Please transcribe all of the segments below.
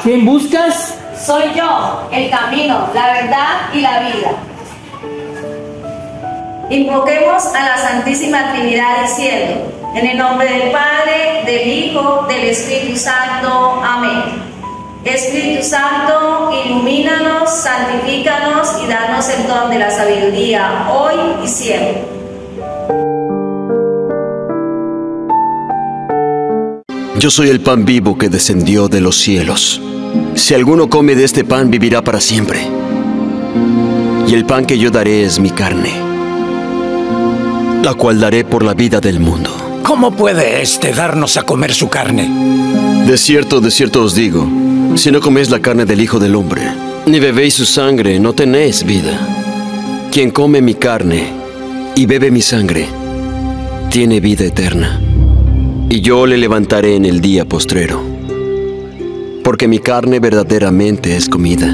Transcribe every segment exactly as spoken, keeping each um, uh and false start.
quién buscas? Soy yo, el camino, la verdad y la vida. Invoquemos a la Santísima Trinidad diciendo, en el nombre del Padre, del Hijo, del Espíritu Santo. Amén. Espíritu Santo, ilumínanos, santifícanos y danos el don de la sabiduría, hoy y siempre. Yo soy el pan vivo que descendió de los cielos. Si alguno come de este pan, vivirá para siempre. Y el pan que yo daré es mi carne, la cual daré por la vida del mundo. ¿Cómo puede éste darnos a comer su carne? De cierto, de cierto os digo, si no coméis la carne del Hijo del Hombre, ni bebéis su sangre, no tenéis vida. Quien come mi carne y bebe mi sangre, tiene vida eterna. Y yo le levantaré en el día postrero. Porque mi carne verdaderamente es comida,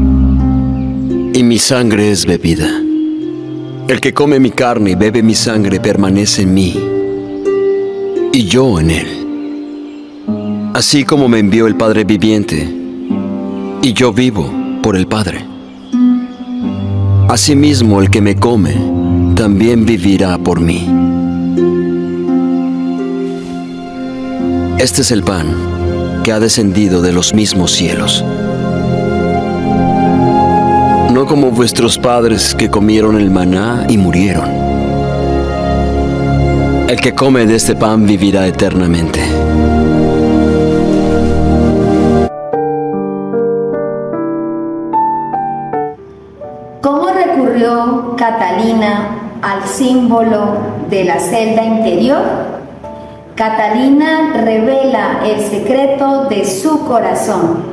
y mi sangre es bebida. El que come mi carne y bebe mi sangre permanece en mí, y yo en él. Así como me envió el Padre viviente, y yo vivo por el Padre. Asimismo, el que me come, también vivirá por mí. Este es el pan que ha descendido de los mismos cielos. No como vuestros padres que comieron el maná y murieron. El que come de este pan vivirá eternamente. ¿Cómo recurrió Catalina al símbolo de la celda interior? Catalina revela el secreto de su corazón.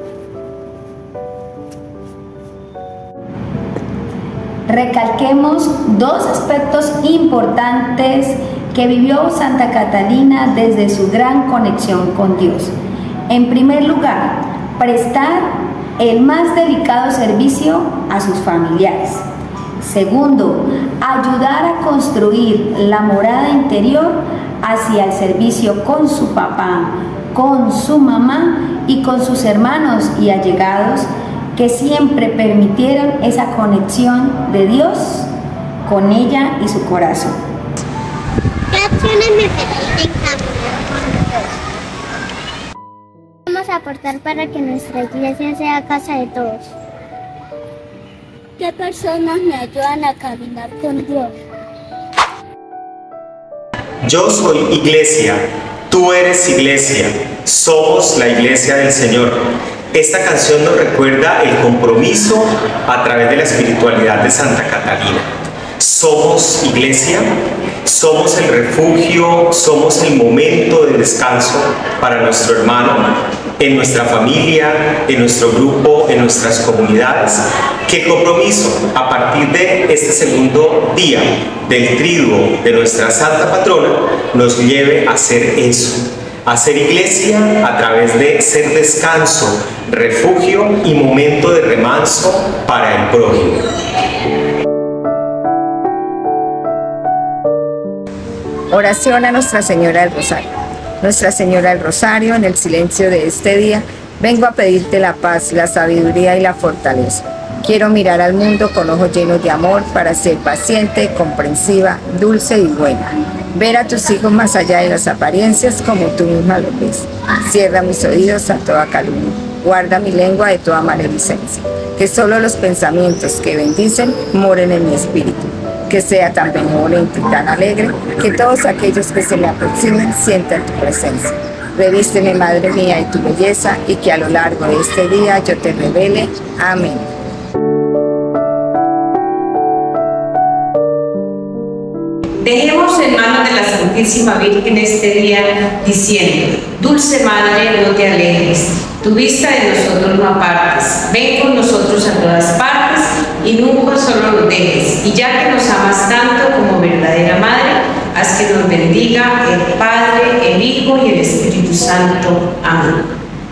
Recalquemos dos aspectos importantes que vivió Santa Catalina desde su gran conexión con Dios. En primer lugar, prestar el más delicado servicio a sus familiares. Segundo, ayudar a construir la morada interior hacia el servicio con su papá, con su mamá y con sus hermanos y allegados que siempre permitieron esa conexión de Dios con ella y su corazón. ¿Qué acciones necesitan caminar con Dios? Vamos a aportar para que nuestra iglesia sea casa de todos. ¿Qué personas me ayudan a caminar con Dios? Yo soy iglesia, tú eres iglesia, somos la iglesia del Señor. Esta canción nos recuerda el compromiso a través de la espiritualidad de Santa Catalina. Somos iglesia, somos el refugio, somos el momento de descanso para nuestro hermano, en nuestra familia, en nuestro grupo, en nuestras comunidades. Que el compromiso a partir de este segundo día del triduo de nuestra Santa Patrona nos lleve a hacer eso, a ser iglesia a través de ser descanso, refugio y momento de remanso para el prójimo. Oración a Nuestra Señora del Rosario. Nuestra Señora del Rosario, en el silencio de este día, vengo a pedirte la paz, la sabiduría y la fortaleza. Quiero mirar al mundo con ojos llenos de amor para ser paciente, comprensiva, dulce y buena. Ver a tus hijos más allá de las apariencias como tú misma lo ves. Cierra mis oídos a toda calumnia. Guarda mi lengua de toda maledicencia. Que solo los pensamientos que bendicen moren en mi espíritu. Que sea tan benevolente y tan alegre que todos aquellos que se me aproximen sientan tu presencia. Revísteme, Madre mía, de tu belleza y que a lo largo de este día yo te revele. Amén. Dejemos en manos de la Santísima Virgen este día diciendo: Dulce Madre, no te alejes, tu vista de nosotros no apartes, ven con nosotros a todas partes y nunca solo nos dejes, y ya que nos amas tanto como verdadera Madre, haz que nos bendiga el Padre, el Hijo y el Espíritu Santo. Amén.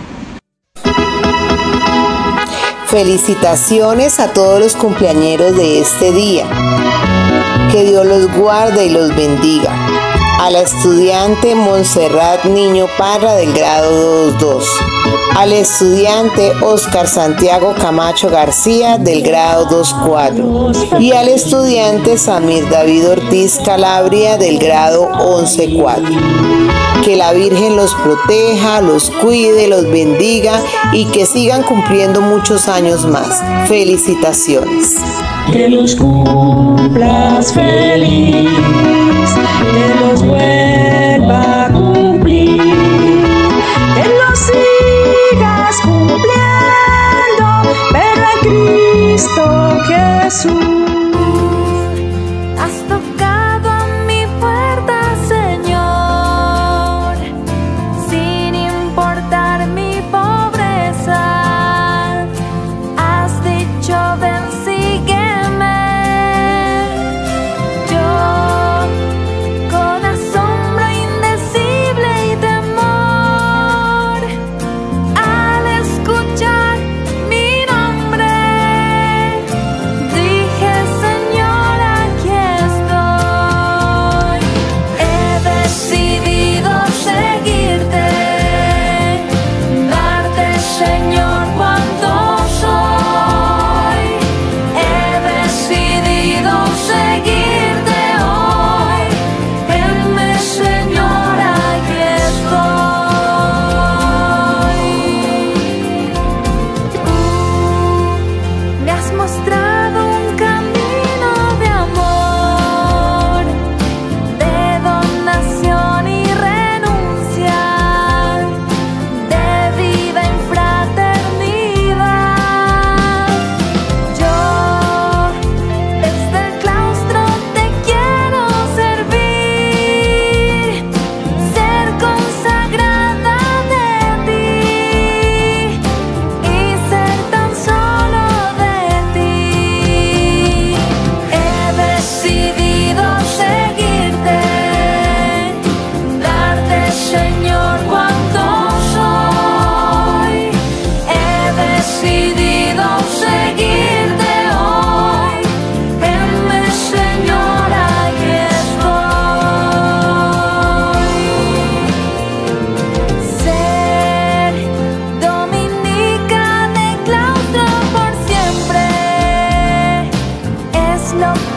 Felicitaciones a todos los cumpleañeros de este día. Que Dios los guarde y los bendiga. A la estudiante Montserrat Niño Parra del grado dos dos. al estudiante Oscar Santiago Camacho García del grado dos cuatro y al estudiante Samir David Ortiz Calabria del grado once cuatro. Que la Virgen los proteja, los cuide, los bendiga y que sigan cumpliendo muchos años más. Felicitaciones. Que los cumplas feliz, que los vuelva a cumplir, que los sigas cumpliendo, pero en Cristo Jesús. Has tocado a mi puerta, Señor, sin importar mi pobreza. Has dicho ven, sígueme. Yo, con asombro indecible y temor, al escuchar mi nombre, dije, Señor, aquí estoy. He decidido seguirte, darte, Señor, cuanto soy. He decidido seguirte hoy. Venme, Señor, aquí estoy. Tú me has mostrado un camino de amor, de donación y renuncia, de vida en fraternidad. Yo desde el claustro te quiero servir, ser consagrada de ti y ser tan solo de ti. He decidido seguirte, darte, Señor, cuanto soy. He decidido seguirte hoy. Venme, Señor, aquí estoy. Ser dominica de claustro por siempre es lo